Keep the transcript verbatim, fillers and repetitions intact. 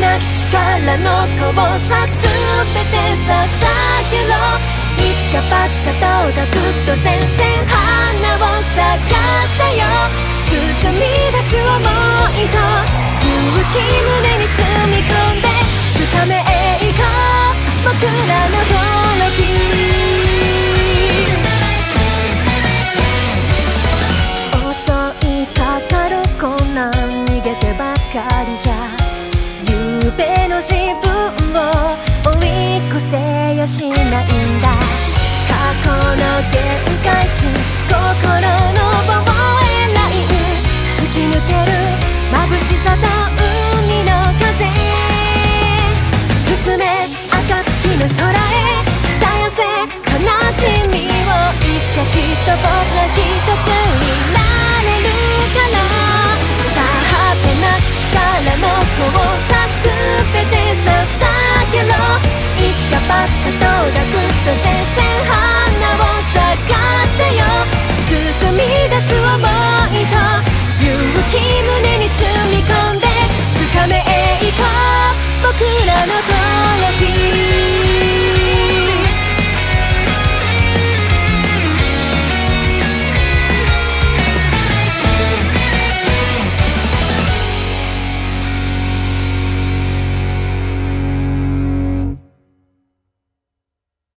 なき力のこぼさすべて捧げろ。一か八かとがぐっと前線花を咲かせよ。進み出す想いと勇気胸に積み込んで掴め栄光、僕らのトロフィー。襲いかかる困難逃げてばかりじゃ夕べの自分を追い越せやしないんだ。過去の限界値、心の防衛ライン突き抜ける眩しさと海の風。進め暁の空へ絶やせ悲しみを、いつかきっと僕ら一つになれるから。さあ果てなき力の交差すべて捧げろ。一か八かとがぐっと前線